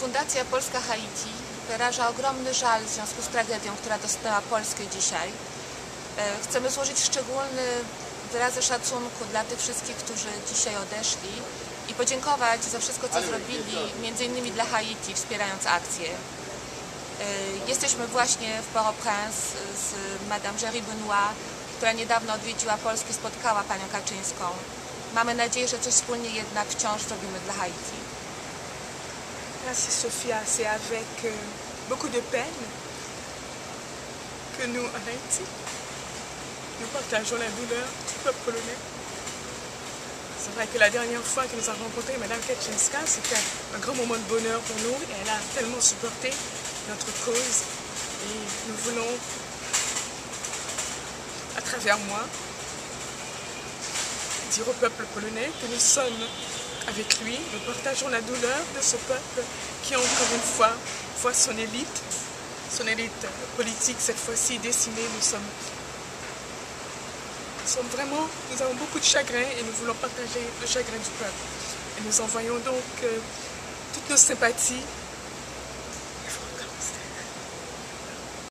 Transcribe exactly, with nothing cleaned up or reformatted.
Fundacja Polska Haiti wyraża ogromny żal w związku z tragedią, która dotknęła Polskę dzisiaj. Chcemy złożyć szczególny wyrazy szacunku dla tych wszystkich, którzy dzisiaj odeszli i podziękować za wszystko, co zrobili, między innymi dla Haiti, wspierając akcję. Jesteśmy właśnie w Port-au-Prince z Madame Jerry Benoit, która niedawno odwiedziła Polskę i spotkała panią Kaczyńską. Mamy nadzieję, że coś wspólnie jednak wciąż robimy dla Haiti. Merci Sophia, c'est avec euh, beaucoup de peine que nous, en Haïti, nous partageons la douleur du peuple polonais. C'est vrai que la dernière fois que nous avons rencontré Madame Kaczynska, c'était un grand moment de bonheur pour nous et elle a tellement supporté notre cause et nous voulons, à travers moi, dire au peuple polonais que nous sommes avec lui, nous partageons la douleur de ce peuple qui, encore une fois, voit son élite, son élite politique cette fois-ci décimée. Nous sommes, nous sommes vraiment, nous avons beaucoup de chagrin et nous voulons partager le chagrin du peuple. Et nous envoyons donc euh, toutes nos sympathies